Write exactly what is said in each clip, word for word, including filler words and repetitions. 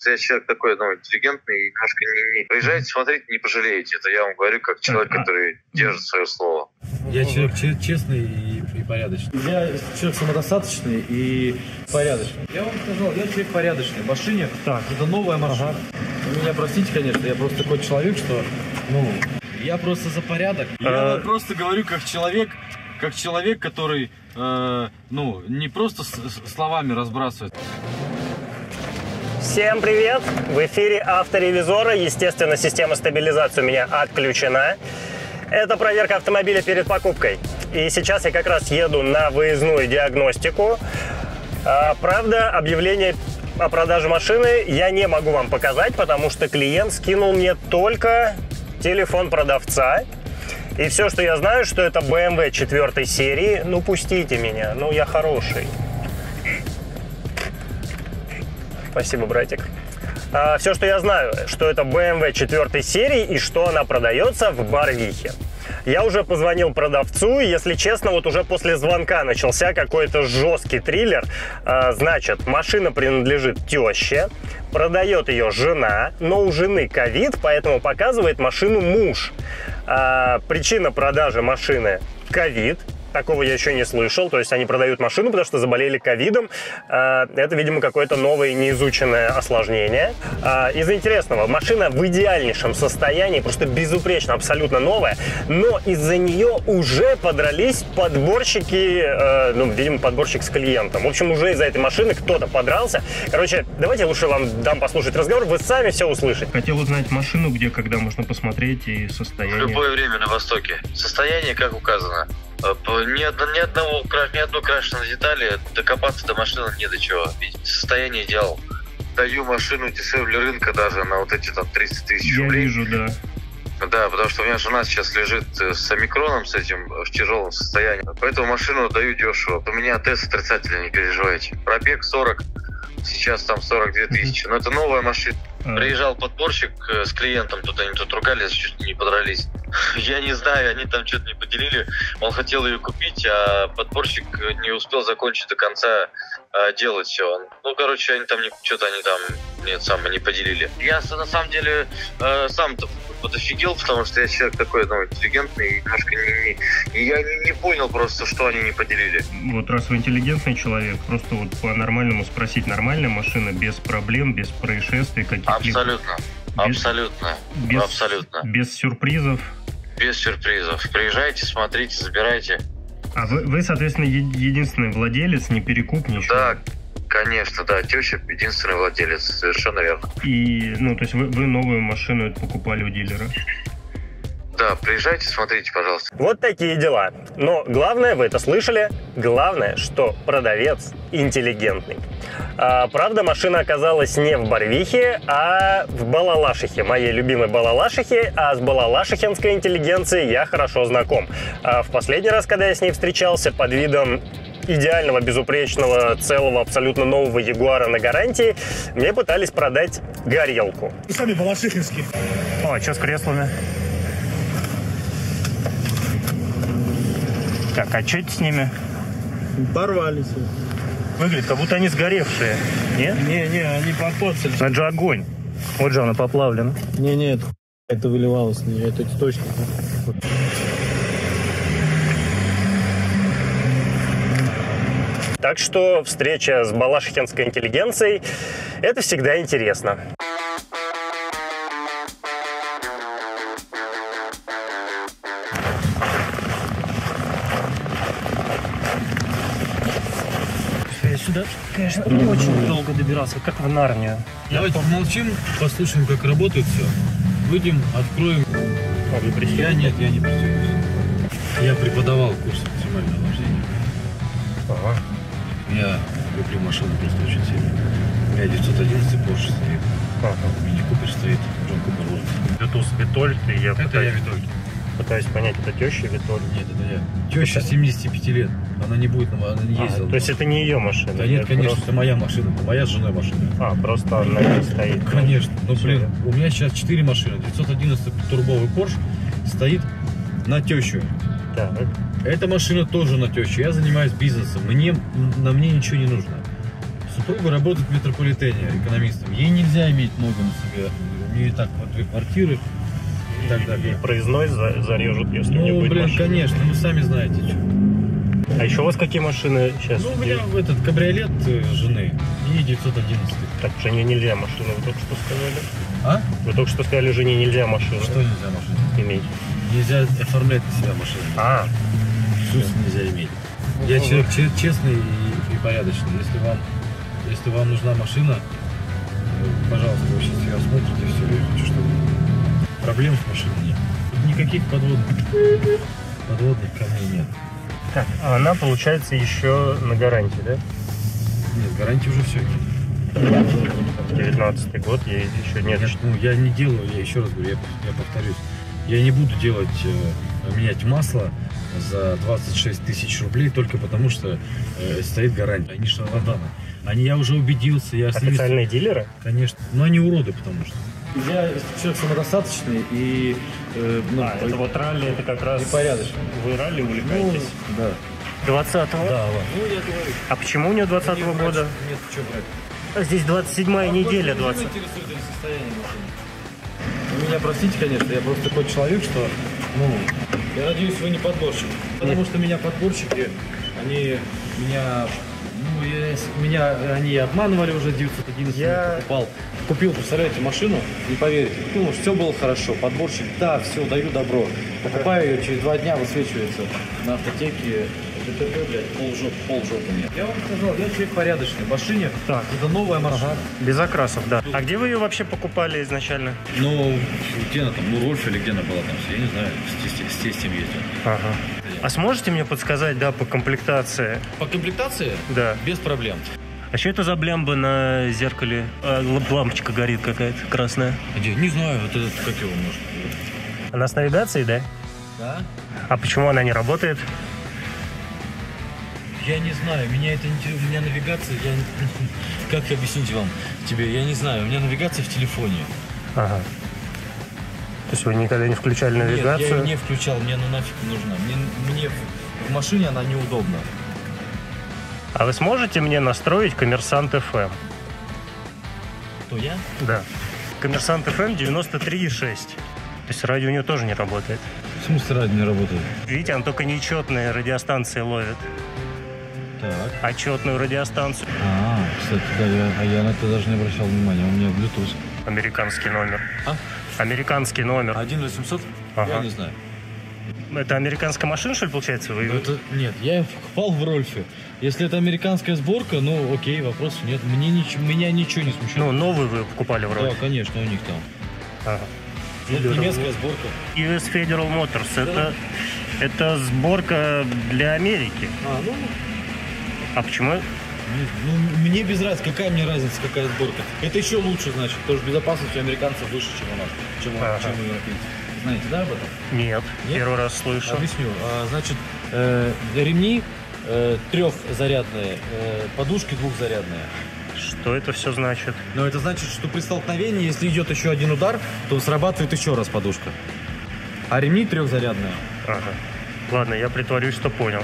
что я человек такой, ну, интеллигентный, немножко не, не... Приезжайте, смотрите, не пожалеете. Это я вам говорю как человек, который держит свое слово. Я человек честный и, и порядочный. Я человек самодостаточный и порядочный. Я вам сказал, я человек порядочный. В машине так. Это новая машина. Ага. Вы меня простите, конечно, я просто такой человек, что, ну, я просто за порядок. Я просто говорю как человек, как человек, который, э, ну, не просто с, с словами разбрасывает. Всем привет! В эфире авторевизора. Естественно, система стабилизации у меня отключена. Это проверка автомобиля перед покупкой. И сейчас я как раз еду на выездную диагностику. А, правда, объявление о продаже машины я не могу вам показать, потому что клиент скинул мне только телефон продавца. И все, что я знаю, что это бэ эм вэ четвёртой серии. Ну, пустите меня, ну, я хороший. Спасибо, братик. А, все, что я знаю, что это бэ эм вэ четвёртой серии и что она продается в Барвихе. Я уже позвонил продавцу, и, если честно, вот уже после звонка начался какой-то жесткий триллер. А, значит, машина принадлежит теще, продает ее жена, но у жены ковид, поэтому показывает машину муж. А, причина продажи машины – ковид. Такого я еще не слышал. То есть они продают машину, потому что заболели ковидом. Это, видимо, какое-то новое неизученное осложнение. Из интересного, машина в идеальнейшем состоянии, просто безупречно, абсолютно новая. Но из-за нее уже подрались подборщики, ну, видимо, подборщик с клиентом. В общем, уже из-за этой машины кто-то подрался. Короче, давайте лучше вам дам послушать разговор, вы сами все услышите. Хотел узнать машину, где, когда можно посмотреть, и состояние. В любое время на Востоке. Состояние, как указано. Ни, одно, ни, одного, ни одной крашеной детали, докопаться до машины не до чего. Состояние идеал. Даю машину дешевле рынка даже на вот эти там тридцать тысяч рублей. Я вижу, да. Да, потому что у меня жена сейчас лежит с омикроном, с этим, в тяжелом состоянии. Поэтому машину даю дешево. У меня тест отрицательный, не переживайте. Пробег сорок, сейчас там сорок две тысячи. Но это новая машина. Приезжал подборщик с клиентом, тут они тут ругались, чуть не подрались. Я не знаю, они там что-то не поделили. Он хотел ее купить, а подборщик не успел закончить до конца а, делать все. Ну, короче, они там что-то они там нет, сам не поделили. Я на самом деле э, сам-то подофигел, потому что я человек такой, ну, интеллигентный, немножко не, не, и я не, не понял просто, что они не поделили. Вот раз вы интеллигентный человек, просто вот по-нормальному спросить, нормальная машина, без проблем, без происшествий каких-либо? Абсолютно, без, абсолютно, без, абсолютно. Без сюрпризов? Без сюрпризов. Приезжайте, смотрите, забирайте. А вы, вы соответственно, единственный владелец, не перекуп, ничего? Да, конечно, да, теща единственный владелец, совершенно верно. И, ну, то есть вы, вы новую машину это покупали у дилера? Да, приезжайте, смотрите, пожалуйста. Вот такие дела. Но главное, вы это слышали, главное, что продавец интеллигентный. А, правда, машина оказалась не в Барвихе, а в Балалашихе, моей любимой Балалашихе, а с балалашихинской интеллигенцией я хорошо знаком. А в последний раз, когда я с ней встречался, под видом идеального, безупречного, целого, абсолютно нового Ягуара на гарантии, мне пытались продать горелку. Вы сами балашихинские. О, а что с креслами? Так, а что это с ними? Порвались. Выглядит, как будто они сгоревшие. Нет? Не-не, они покоцали. Это же огонь. Вот же она поплавлена. Не-не, это, это выливалось, это точно. Так что встреча с балашихинской интеллигенцией – это всегда интересно. Сюда, конечно, не очень долго добираться, как в Нарнию. Давайте помолчим, послушаем, как работает все. Выйдем, откроем. А вы присели? Я нет, я не пристегиваюсь. Я преподавал курс максимального вождения. Ага. Я люблю машину просто очень сильно. У меня девятьсот одиннадцать Porsche стоит. Ага. Мини Купер стоит. Джон Купер вот. Бютус Витольд, и я Это пытаюсь, я Витольд. пытаюсь понять, это теща Витольд? Нет, это я. Теща семидесяти пяти лет. Она не будет, она не ездила. А, то есть это не ее машина? Да нет, конечно, просто... это моя машина, это моя с женой машина. А, просто она не стоит. Конечно. Ну, блин, у меня сейчас четыре машины. девятьсот одиннадцать турбовый Porsche стоит на тещу. Так. Эта машина тоже на тещу. Я занимаюсь бизнесом. Мне, на мне ничего не нужно. Супруга работает в метрополитене экономистом. Ей нельзя иметь много на себе. У нее и так вот две квартиры и так далее. И проездной за- зарежут, если Ну, не будет блин, машины. конечно, вы сами знаете. Что. А еще у вас какие машины сейчас? Ну, у меня этот кабриолет э, жены и девятьсот одиннадцать. Так, жене нельзя машину, вы только что сказали. А? Вы только что сказали, жене нельзя машину Что нельзя машину? иметь. Нельзя оформлять на себя машину. А, Сус нельзя иметь. Я человек че- честный и, и порядочный. Если вам, если вам нужна машина, э, пожалуйста, вы сейчас ее осмотрите, все, я хочу, чтобы проблем с машиной нет. Тут никаких подводных, подводных камней нет. так, а она, получается, еще на гарантии, да? Нет, гарантии уже все. девятнадцатый год, ей еще нет. Я, ну, я не делаю, я еще раз говорю, я, я повторюсь, я не буду делать, э, менять масло за двадцать шесть тысяч рублей только потому, что э, стоит гарантия. Они шарлатаны. Они, я уже убедился, я с ними- Официальные дилеры? Конечно. Но они уроды, потому что. Я человек самодостаточный и, э, ну, А, это вот ралли, это как раз... и порядочный. Вы ралли Ну, увлекаетесь? да. двадцатого? Да, ладно. Ну, я говорю. А почему у нее двадцатого Нет, года? Нет, что брать. А здесь двадцать седьмая неделя, двадцать. интересует это состояние машины. Вы меня простите, конечно, я просто такой человек, что, ну, я надеюсь, вы не подборщик. Потому что меня подборщики, они меня, ну, я, меня, они обманывали уже, девятьсот одиннадцать Я- покупал. Купил, представляете, машину, не поверите, купил, все было хорошо, подборщик, да, все, даю добро. Покупаю ее, через два дня высвечивается на автотеке, ДТП, блядь, полжопы, полжопы нет. Я вам сказал, я человек порядочный, в машине, Так. это новая машина. Без окрасов, да. А где вы ее вообще покупали изначально? Ну, где она там, ну, Рольф или где она была там, я не знаю, с, тестем- с тестем ездил. Ага. А сможете мне подсказать, да, по комплектации? По комплектации? Да. Без проблем. А что это за блямба на зеркале? А, ламп- лампочка горит какая-то красная. Где? Не знаю, это как его может. Она с навигацией, да? Да? А почему она не работает? Я не знаю, меня это не интересует, у меня навигация, я... Как объяснить вам тебе, я не знаю, у меня навигация в телефоне. Ага. То есть вы никогда не включали Нет, я навигацию? ее не включал, мне она нафиг не нужна. Мне, мне в, в машине она неудобна. А вы сможете мне настроить Коммерсант эф эм? То я? Да. Коммерсант эф эм девяносто три и шесть. То есть радио у нее тоже не работает. В смысле радио не работает? Видите, он только нечетные радиостанции ловит. Так. А четную радиостанцию А, кстати, да, я, а я на это даже не обращал внимания, у меня Bluetooth. американский номер. А? Американский номер. один восемьсот? Ага. Я не знаю. Это американская машина, что ли, получается? Вы... Ну, это, нет, я покупал в Рольфе. Если это американская сборка, ну окей, вопросов нет. Мне нич- меня ничего не смущает. Ну, новый вы покупали вроде. да, конечно, у них там. Ага. Это немецкая сборка. ю эс Federal Motors. Это, это сборка для Америки. А, ну, А почему? не- ну, мне без разницы, какая мне разница, какая сборка. Это еще лучше, значит, потому что безопасность у американцев выше, чем у нас, чем, у- Ага. чем у европейцев. Знаете, да, об этом? Нет, Нет? первый раз слышу. Объясню. А, значит, э, ремни э, трехзарядные, э, подушки двухзарядные. Что это все значит? Но это значит, что при столкновении, если идет еще один удар, то срабатывает еще раз подушка. А ремни трехзарядные. Ага. Ладно, я притворюсь, что понял.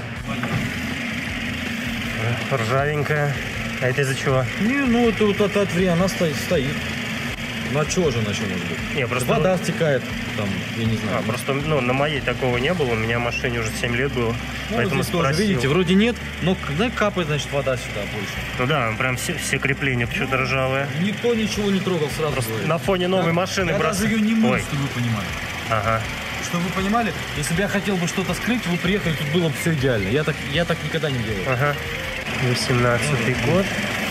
Ржавенькая. А это из-за чего? Не, ну это вот от, от времени она стоит, стоит. Ну а чего же она еще может быть? Не, просто... Вода стекает, там, я не знаю. А, просто, ну, на моей такого не было, у меня в машине уже семь лет было, Ну, поэтому здесь тоже, спросил. видите, вроде нет, но когда капает, значит, вода сюда больше. Ну да, прям все, все крепления почему-то ржавые. Никто ничего не трогал сразу. говорю. На фоне новой Я- машины я брос- даже ее не мыл, Ой. чтобы вы понимали. Ага. Чтобы вы понимали, если бы я хотел бы что-то скрыть, вы приехали, тут было бы все идеально. Я так, я так никогда не делаю. Ага. восемнадцатый год.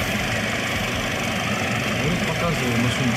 Вот показываю машину.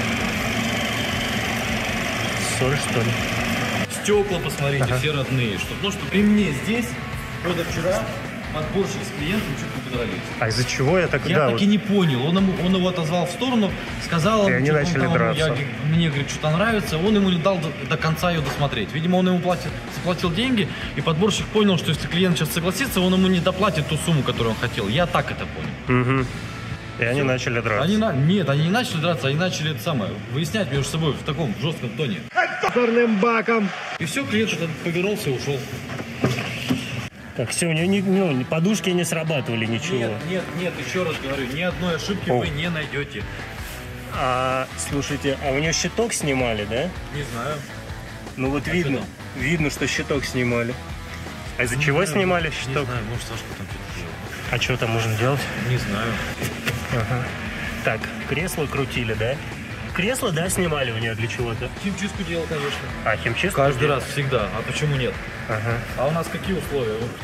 Соль, что ли? Стекла, посмотрите, Ага. все родные. Что, ну, что при мне здесь, позавчера, подборщик с клиентом чуть не подрались. А из-за чего я так... Я да, так вот. и не понял. Он, ему, он его отозвал в сторону, сказал... И они что-то он начали там, драться. Я, мне, говорит, что-то нравится. Он ему не дал до, до конца ее досмотреть. Видимо, он ему платит, заплатил деньги, и подборщик понял, что если клиент сейчас согласится, он ему не доплатит ту сумму, которую он хотел. Я так это понял. Угу. И они начали драться. Они на... Нет, они не начали драться, они начали это самое, выяснять между собой в таком жестком тоне. Черным баком. И все, клиент этот повернулся и ушел. Так, все, у нее не, ну, подушки не срабатывали, ничего. Нет, нет, нет, еще раз говорю, ни одной ошибки О. вы не найдете. А, слушайте, а у нее щиток снимали, да? Не знаю. Ну вот А видно, что видно, что щиток снимали. А из-за чего знаю, снимали Не щиток? знаю, может, Сашка там что-то делал. А что там можно делать? Не знаю. Ага. Так, кресло крутили, да? Кресло, да, снимали у нее для чего-то? Химчистку делал, конечно. А, химчистку? Каждый делали? раз, всегда. А почему нет? Ага. А у нас какие условия? Вот.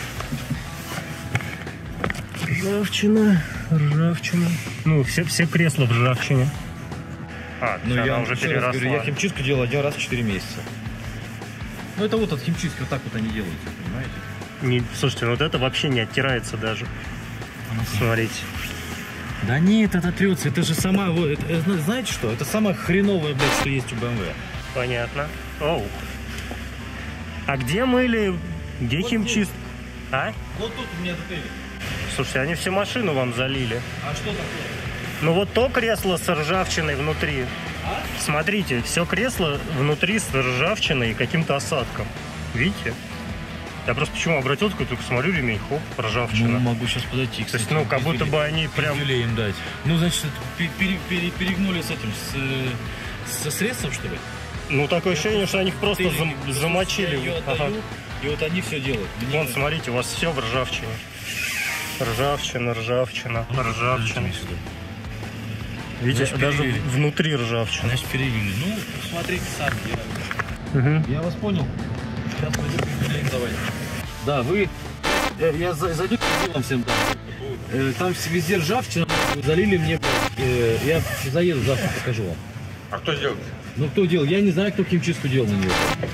Ржавчина, ржавчина. Ну, все, все кресла в ржавчине. А, Ну, она я уже еще раз говорю, переросла. я химчистку делал один раз в четыре месяца. Ну, это вот от химчистки, вот так вот они делают, понимаете? Не, слушайте, ну вот это вообще не оттирается даже. Смотрите. Да нет, это трется, это же сама, вот, это, это, знаете что? Это самое хреновое, блядь, что есть у бэ эм вэ. Понятно. Оу. А где мыли? Где Вот химчист? А? Вот тут у меня затыли. Слушайте, они всю машину вам залили. А что такое? Ну вот то кресло с ржавчиной внутри. А? Смотрите, все кресло внутри с ржавчиной и каким-то осадком. Видите? Я просто почему обратил, такой, только смотрю, ремень, хоп, ржавчина. Ну, могу сейчас подойти, То есть, ну, как будто бы они прям... им дать. Ну, значит, пере- пере- пере- перегнули с этим, с, э, со средством, что ли? Ну, такое ощущение, что они их просто зам- Я замочили. ее Ага. отдаю, и вот они все делают. Мне- Вон, смотрите, у вас все в ржавчине. Ржавчина, ржавчина, ржавчина. Видите, Значит, даже перелили. внутри ржавчина. Значит, перелили. Ну, смотрите сами. Я, Угу. я вас понял. Сейчас пойду перелить давай. Да, вы... Я, я за- зайду вам всем дам. Э, Там везде ржавчина, залили мне... э, Я заеду, завтра покажу вам. А кто сделал? Ну, кто делал? Я не знаю, кто химчистку делал на нее.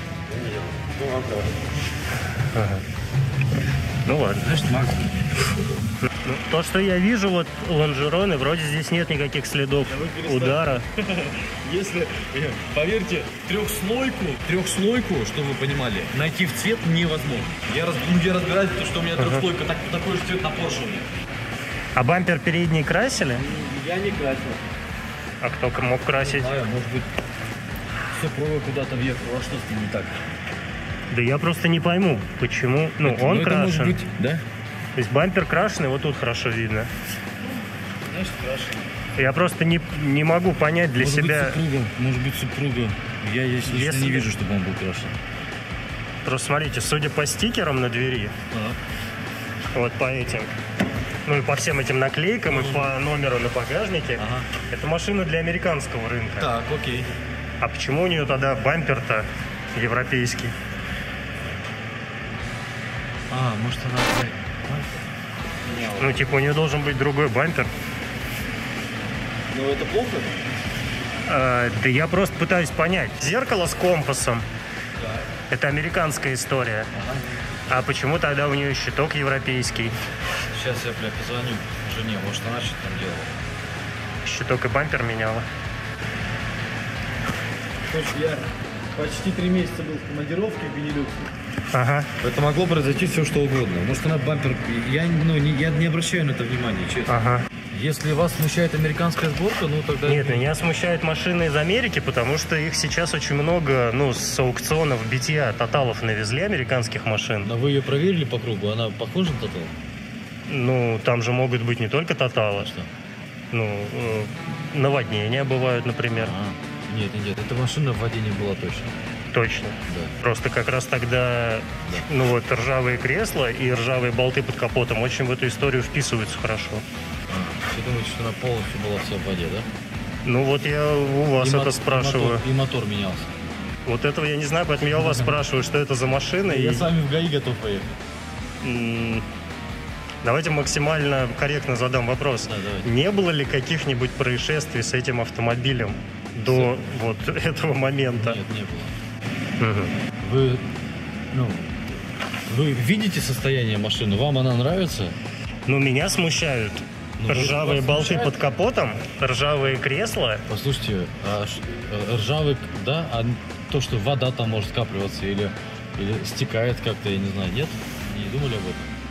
Ну ладно. Значит, Макс. Ну, то, что я вижу, вот лонжероны, вроде здесь нет никаких следов удара. Если, э, поверьте, трехслойку, трехслойку, чтобы вы понимали, найти в цвет невозможно. Я, раз, ну, я разбираюсь, потому что у меня трехслойка, так, такой же цвет на Porsche у меня. А бампер передний красили? Я не красил. А кто мог красить? Не знаю, может быть, супруга куда-то въехала, а что с ним не так? Да я просто не пойму, почему. Ну, Это- он это крашен. может быть, да? То есть бампер крашеный, вот тут хорошо видно. Знаешь, крашен. Я просто не, не могу понять для Может себя. быть, супруга, может быть, супруга. Я, если честно, Если- не вижу, чтобы он был крашен. Просто смотрите, судя по стикерам на двери, вот по этим, ну и по всем этим наклейкам, и по номеру на багажнике, Ага. это машина для американского рынка. Так, окей. А почему у нее тогда бампер-то европейский? А, может, она... Ну, типа, у нее должен быть другой бампер. Ну, это плохо? А, да я просто пытаюсь понять. Зеркало с компасом. Это американская история. А почему тогда у нее щиток европейский? Сейчас я, бля, позвоню жене, может, она что-то там делала. Щиток и бампер меняла. Слушай, я почти три месяца был в командировке в Бенилюксе. Ага. Это могло произойти все, что угодно. Может, она бампер... Я, ну, не, я не обращаю на это внимания, честно. Ага. Если вас смущает американская сборка, ну, тогда... Нет, меня смущают машины из Америки, потому что их сейчас очень много, ну, с аукционов би ти эй, тоталов навезли американских машин. А вы ее проверили по кругу? Она похожа на Тотал? Ну, там же могут быть не только тоталы. Что? Ну, э, наводнения бывают, например. А, нет, нет, эта машина в воде не была точно. Точно. Да. Просто как раз тогда, Да. ну вот, ржавые кресла и ржавые болты под капотом очень в эту историю вписываются хорошо. А, вы думаете, что она полностью была вся в воде, да? Ну вот я у вас И это мо- спрашиваю. И мотор, и мотор менялся. Вот этого я не знаю, поэтому я у вас спрашиваю, что это за машина. Я и, с вами в ГАИ готов поехать. м, Давайте максимально корректно задам вопрос. Да, давайте. Не было ли каких-нибудь происшествий с этим автомобилем до вот этого момента? Нет, не было. Мгм. Вы, ну, вы видите состояние машины? Вам она нравится? Ну, меня смущают Ну, ржавые вас болты смущает? под капотом, ржавые кресла. Послушайте, а ш- э, ржавый, да, а то, что вода там может скапливаться или, или стекает как-то, я не знаю, нет? Не думали об этом?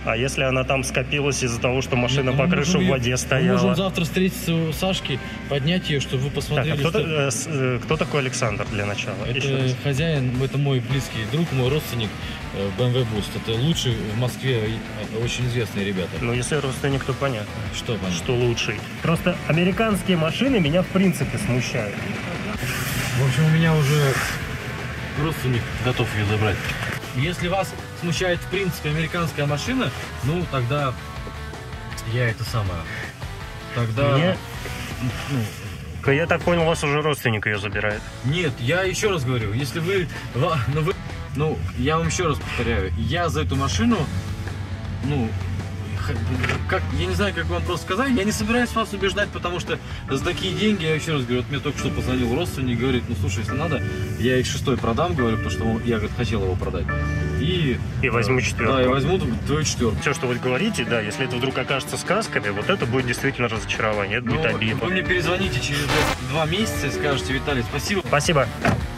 А если она там скопилась из-за того, что машина Нет, по мы крышу можем в ее- воде Мы стояла? можем завтра встретиться у Сашки, поднять ее, чтобы вы Так, посмотрели, а кто, что... э, с- э, кто такой Александр для начала? Еще Это раз. хозяин, это мой близкий друг, мой родственник э, бэ эм вэ Boost. Это лучший в Москве, э, очень известные ребята. Ну, если родственник, то понятно. Что понятно? Что лучший. Просто американские машины меня в принципе смущают. В общем, у меня уже родственник готов ее забрать. Если вас смущает, в принципе, американская машина, ну, тогда я это самое. Тогда... Мне- ну, Я так понял, у вас уже родственник ее забирает. нет, я еще раз говорю, если вы... ва- Ну, вы, ну, я вам еще раз повторяю, я за эту машину, ну, х- как, я не знаю, как вам просто сказать, я не собираюсь вас убеждать, потому что за такие деньги, я еще раз говорю, вот мне только что позвонил родственник, говорит, ну, слушай, если надо, я их шестой продам, говорю, потому что он- я, говорит, хотел его продать. И... И возьму э, четверку. Да, я возьму твою четверку. Все, что вы говорите, да, если это вдруг окажется сказками, вот это будет действительно разочарование, это Ну, будет обидно. вы мне перезвоните через два месяца и скажете, Виталий, спасибо. Спасибо.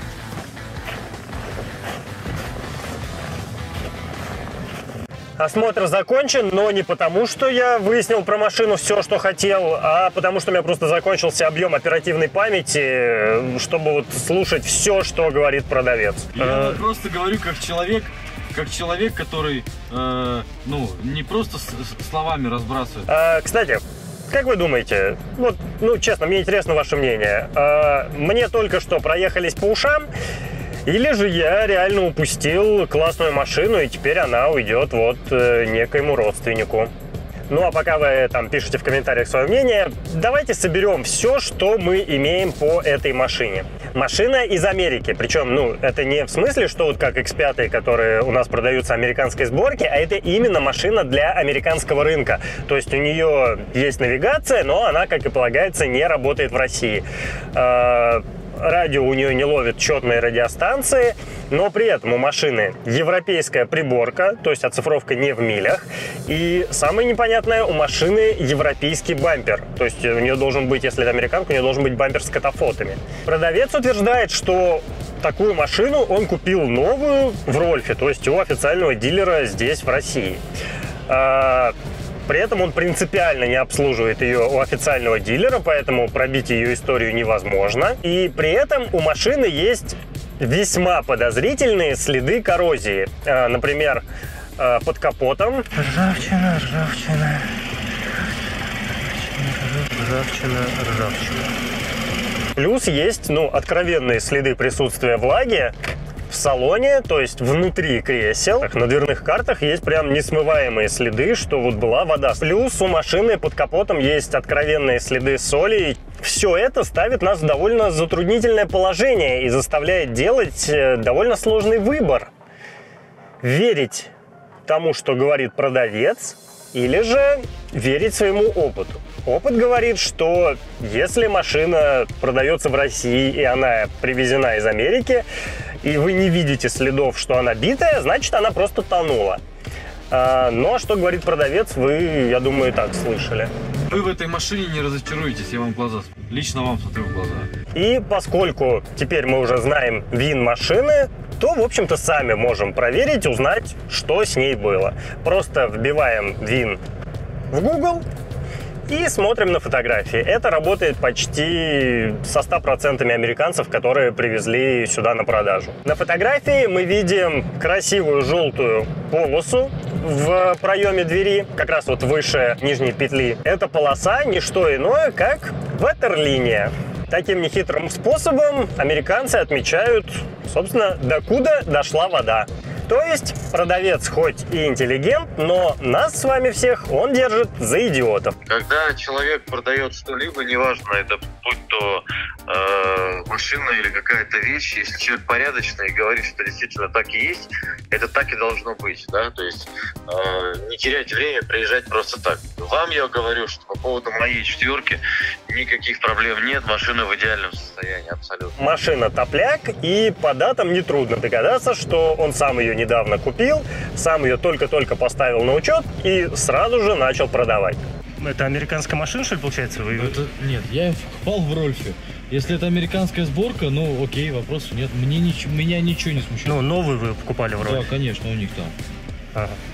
Осмотр закончен, но не потому, что я выяснил про машину все, что хотел, а потому что у меня просто закончился объем оперативной памяти, чтобы вот слушать все, что говорит продавец. Я Э, просто говорю как человек, как человек, который, э, ну, не просто с- с- словами разбрасывает. а, Кстати, как вы думаете, вот, ну, честно, мне интересно ваше мнение, а, мне только что проехались по ушам, или же я реально упустил классную машину, и теперь она уйдет вот э, некоему родственнику? Ну, а пока вы там пишете в комментариях свое мнение, давайте соберем все, что мы имеем по этой машине. Машина из Америки, причем, ну, это не в смысле, что вот как икс пять, которые у нас продаются американской сборки, а это именно машина для американского рынка. То есть у нее есть навигация, но она, как и полагается, не работает в России. А, Радио у нее не ловит четные радиостанции, но при этом у машины европейская приборка, то есть оцифровка не в милях. И самое непонятное, у машины европейский бампер. То есть у нее должен быть, если это американка, у нее должен быть бампер с катафотами. Продавец утверждает, что такую машину он купил новую в Рольфе, то есть у официального дилера здесь, в России. А, При этом он принципиально не обслуживает ее у официального дилера, поэтому пробить ее историю невозможно. И при этом у машины есть весьма подозрительные следы коррозии. А, Например, а, под капотом. Ржавчина, ржавчина. Ржавчина, ржавчина. Плюс есть, ну, откровенные следы присутствия влаги в салоне, то есть внутри кресел. На дверных картах есть прям несмываемые следы, что вот была вода. Плюс у машины под капотом есть откровенные следы соли. Все это ставит нас в довольно затруднительное положение и заставляет делать довольно сложный выбор. Верить тому, что говорит продавец, или же верить своему опыту. Опыт говорит, что если машина продается в России и она привезена из Америки, и вы не видите следов, что она битая, значит, она просто тонула. А, ну, а что говорит продавец, вы, я думаю, и так слышали. Вы в этой машине не разочаруетесь, я вам в глаза, лично вам смотрю в глаза. И поскольку теперь мы уже знаем ВИН машины, то, в общем-то, сами можем проверить, узнать, что с ней было. Просто вбиваем ВИН в Google и смотрим на фотографии. Это работает почти со ста процентами американцев, которые привезли сюда на продажу. На фотографии мы видим красивую желтую полосу в проеме двери, как раз вот выше нижней петли. Эта полоса не что иное, как ватерлиния. Таким нехитрым способом американцы отмечают, собственно, докуда дошла вода. То есть продавец хоть и интеллигент, но нас с вами всех он держит за идиотов. Когда человек продает что-либо, неважно, это будь то э, машина или какая-то вещь, если человек порядочный и говорит, что действительно так и есть, это так и должно быть, да, то есть э, не терять время, приезжать просто так. Вам я говорю, что по поводу моей четверки никаких проблем нет, машина в идеальном состоянии, абсолютно. Машина топляк, и по датам нетрудно догадаться, что он сам ее недавно купил, сам ее только-только поставил на учет и сразу же начал продавать. Это американская машина, что ли, получается? Вы... Это, нет, я впал в Рольфе. Если это американская сборка, ну окей, вопросов нет. Мне ничего, меня ничего не смущает. Ну, новую вы покупали в Да, Рольфе? конечно, у них там. Ага.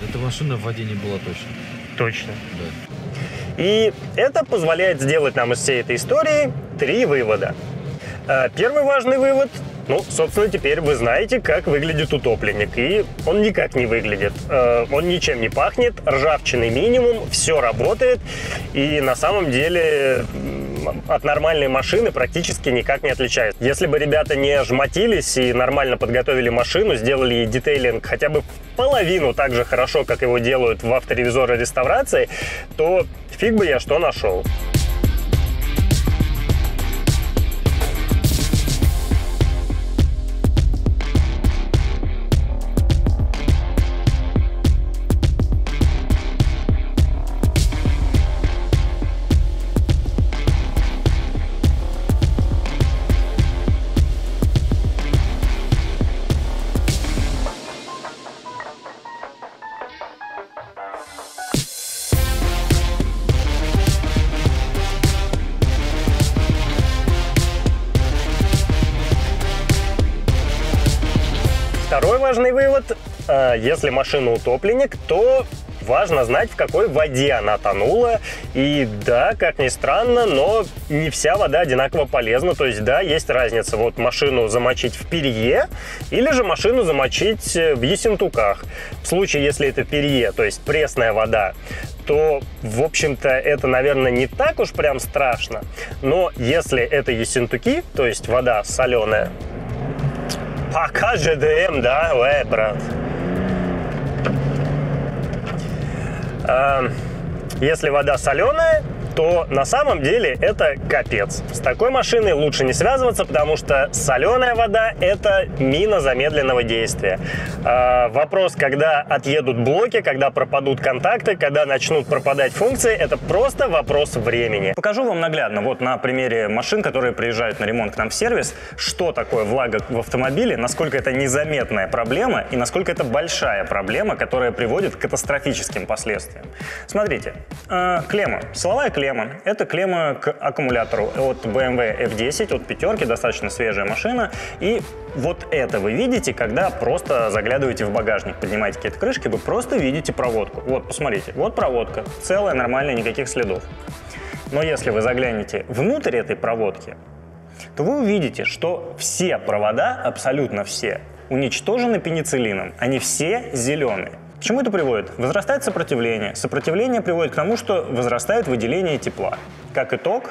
Эта машина в воде не была точно. Точно. Да. И это позволяет сделать нам из всей этой истории три вывода. Первый важный вывод. Ну, собственно, теперь вы знаете, как выглядит утопленник. И он никак не выглядит. Он ничем не пахнет, ржавчины минимум, все работает. И на самом деле от нормальной машины практически никак не отличается. Если бы ребята не жмотились и нормально подготовили машину, сделали ей детейлинг хотя бы половину так же хорошо, как его делают в авторевизоры реставрации, то фиг бы я что нашел. Второй важный вывод. Если машина утопленник, то важно знать, в какой воде она тонула. И да, как ни странно, но не вся вода одинаково полезна. То есть да, есть разница. Вот машину замочить в Перье или же машину замочить в Ессентуках. В случае, если это Перье, то есть пресная вода, то, в общем-то, это, наверное, не так уж прям страшно. Но если это Ессентуки, то есть вода соленая, пока ЖДМ, да, ой, брат. А, если вода соленая, то на самом деле это капец. С такой машиной лучше не связываться, потому что соленая вода – это мина замедленного действия. А, вопрос, когда отъедут блоки, когда пропадут контакты, когда начнут пропадать функции – это просто вопрос времени. Покажу вам наглядно, вот на примере машин, которые приезжают на ремонт к нам в сервис, что такое влага в автомобиле, насколько это незаметная проблема и насколько это большая проблема, которая приводит к катастрофическим последствиям. Смотрите, э, клемма, силовая клемма. Это клемма к аккумулятору от бэ эм вэ эф десять, от пятерки, достаточно свежая машина. И вот это вы видите, когда просто заглядываете в багажник, поднимаете какие-то крышки, вы просто видите проводку. Вот, посмотрите, вот проводка, целая, нормальная, никаких следов. Но если вы заглянете внутрь этой проводки, то вы увидите, что все провода, абсолютно все, уничтожены пенициллином. Они все зеленые. К чему это приводит? Возрастает сопротивление. Сопротивление приводит к тому, что возрастает выделение тепла. Как итог,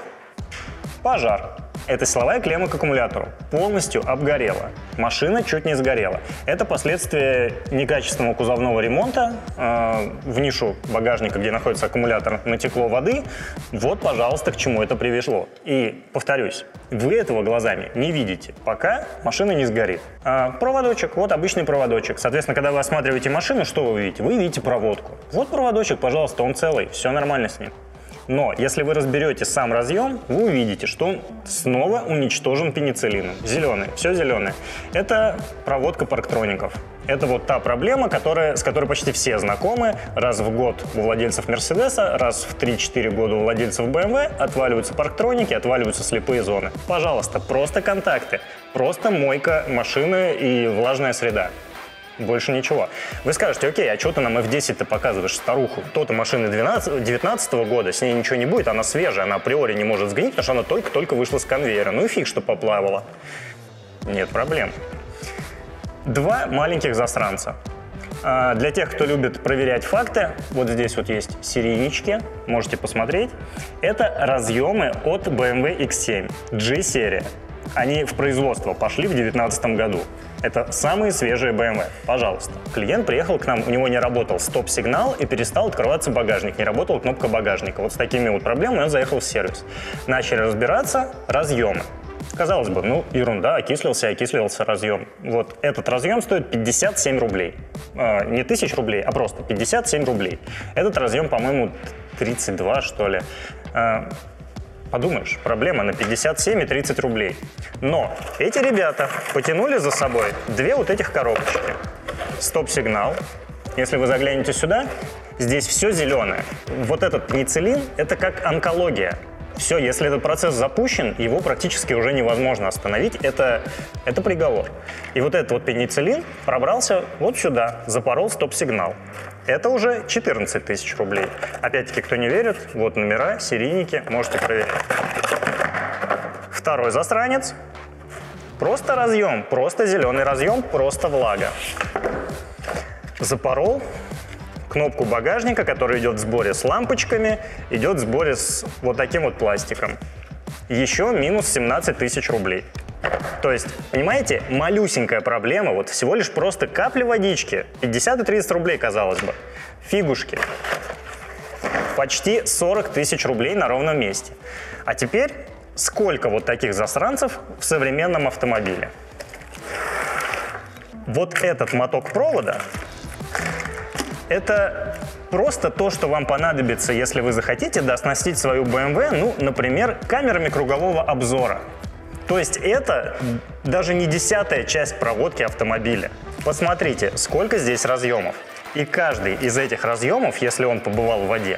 пожар. Эта силовая клемма к аккумулятору полностью обгорела. Машина чуть не сгорела. Это последствия некачественного кузовного ремонта. Э, в нишу багажника, где находится аккумулятор, натекло воды. Вот, пожалуйста, к чему это привело. И, повторюсь, вы этого глазами не видите, пока машина не сгорит. А проводочек, вот обычный проводочек. Соответственно, когда вы осматриваете машину, что вы видите? Вы видите проводку. Вот проводочек, пожалуйста, он целый, все нормально с ним. Но если вы разберете сам разъем, вы увидите, что он снова уничтожен пенициллином. Зеленый, все зеленое. Это проводка парктроников. Это вот та проблема, которая, с которой почти все знакомы. Раз в год у владельцев Мерседеса, раз в три-четыре года у владельцев бэ эм вэ отваливаются парктроники, отваливаются слепые зоны. Пожалуйста, просто контакты, просто мойка машины и влажная среда. Больше ничего. Вы скажете, окей, а что ты нам эф десять-то показываешь, старуху? То-то машины девятнадцатого года, с ней ничего не будет, она свежая, она априори не может сгнить, потому что она только-только вышла с конвейера. Ну и фиг, что поплавала. Нет проблем. Два маленьких засранца. А для тех, кто любит проверять факты, вот здесь вот есть серийнички, можете посмотреть. Это разъемы от бэ эм вэ икс семь, G-серия. Они в производство пошли в две тысячи девятнадцатом году. Это самые свежие бэ эм вэ. Пожалуйста. Клиент приехал к нам, у него не работал стоп-сигнал и перестал открываться багажник, не работала кнопка багажника. Вот с такими вот проблемами он заехал в сервис. Начали разбираться, разъемы. Казалось бы, ну ерунда, окислился, окислился разъем. Вот этот разъем стоит пятьдесят семь рублей. А, не тысяч рублей, а просто пятьдесят семь рублей. Этот разъем, по-моему, тридцать два, что ли. А, Подумаешь, проблема на пятьдесят семь и тридцать рублей. Но эти ребята потянули за собой две вот этих коробочки. Стоп-сигнал. Если вы заглянете сюда, здесь все зеленое. Вот этот пенициллин – это как онкология. Все, если этот процесс запущен, его практически уже невозможно остановить. Это, это приговор. И вот этот вот пенициллин пробрался вот сюда, запорол стоп-сигнал. Это уже четырнадцать тысяч рублей. Опять-таки, кто не верит, вот номера, серийники, можете проверять. Второй засранец. Просто разъем, просто зеленый разъем, просто влага. Запорол кнопку багажника, который идет в сборе с лампочками, идет в сборе с вот таким вот пластиком. Еще минус семнадцать тысяч рублей. То есть, понимаете, малюсенькая проблема, вот всего лишь просто капли водички, пятьдесят и тридцать рублей, казалось бы, фигушки. Почти сорок тысяч рублей на ровном месте. А теперь, сколько вот таких засранцев в современном автомобиле? Вот этот моток провода, это просто то, что вам понадобится, если вы захотите дооснастить свою бэ эм вэ, ну, например, камерами кругового обзора. То есть это даже не десятая часть проводки автомобиля. Посмотрите, сколько здесь разъемов. И каждый из этих разъемов, если он побывал в воде,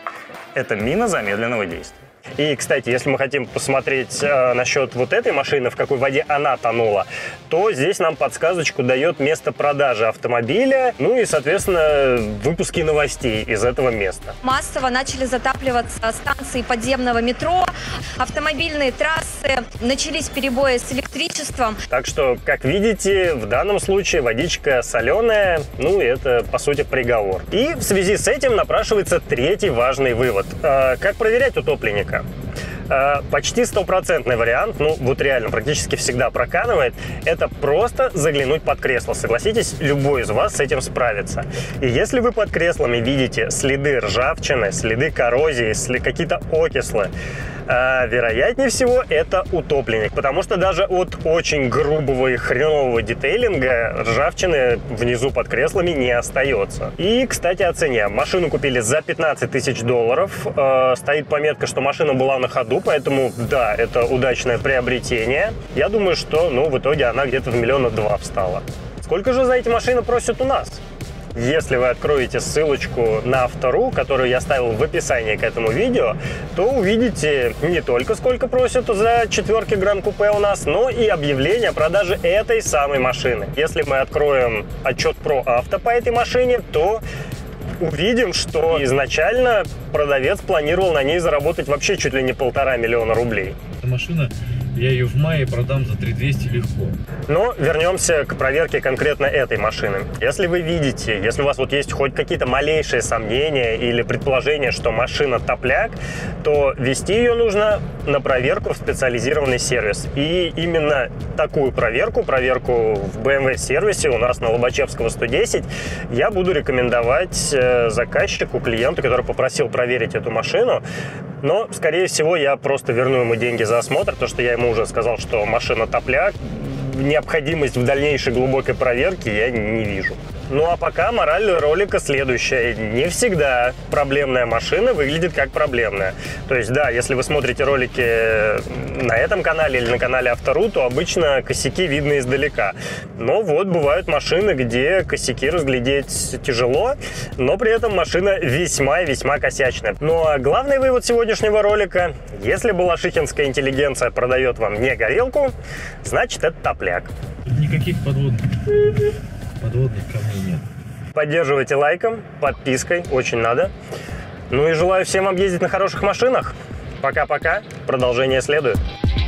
это мина замедленного действия. И, кстати, если мы хотим посмотреть э, насчет вот этой машины, в какой воде она тонула, то здесь нам подсказочку дает место продажи автомобиля, ну и, соответственно, выпуски новостей из этого места. Массово начали затапливаться станции подземного метро, автомобильные трассы, начались перебои с электричеством. Так что, как видите, в данном случае водичка соленая, ну и это, по сути, приговор. И в связи с этим напрашивается третий важный вывод. Э, как проверять утопленника? Э, почти стопроцентный вариант, ну вот реально практически всегда проканывает, это просто заглянуть под кресло. Согласитесь, любой из вас с этим справится. И если вы под креслами видите следы ржавчины, следы коррозии, сли- какие-то окислы, э, вероятнее всего это утопленник. Потому что даже от очень грубого и хренового детейлинга ржавчины внизу под креслами не остается. И, кстати, о цене. Машину купили за пятнадцать тысяч долларов. Э, стоит пометка, что машина была на ходу, поэтому, да, это удачное приобретение. Я думаю, что, ну, в итоге она где-то в миллиона два встала. Сколько же за эти машины просят у нас? Если вы откроете ссылочку на Авто.ру, которую я оставил в описании к этому видео, то увидите не только сколько просят за четверки Гран-купе у нас, но и объявление о продаже этой самой машины. Если мы откроем отчет про авто по этой машине, то увидим, что изначально продавец планировал на ней заработать вообще чуть ли не полтора миллиона рублей. Эта машина, я ее в мае продам за три тысячи двести легко. Но вернемся к проверке конкретно этой машины. Если вы видите, если у вас вот есть хоть какие-то малейшие сомнения или предположения, что машина топляк, то вести ее нужно на проверку в специализированный сервис. И именно такую проверку, проверку в бэ эм вэ-сервисе у нас на Лобачевского сто десять, я буду рекомендовать заказчику, клиенту, который попросил проверить эту машину. Но, скорее всего, я просто верну ему деньги за осмотр, потому что я ему уже сказал, что машина топляк. Необходимость в дальнейшей глубокой проверке я не вижу. Ну а пока мораль ролика следующая. Не всегда проблемная машина выглядит как проблемная. То есть, да, если вы смотрите ролики на этом канале или на канале Авто.ру, то обычно косяки видно издалека. Но вот бывают машины, где косяки разглядеть тяжело, но при этом машина весьма и весьма косячная. Ну а главный вывод сегодняшнего ролика: если балашихинская интеллигенция продает вам не горелку, значит это топляк. Никаких подводных. Подводных камней нет. Поддерживайте лайком, подпиской, очень надо. Ну и желаю всем вам ездить на хороших машинах. Пока-пока, продолжение следует.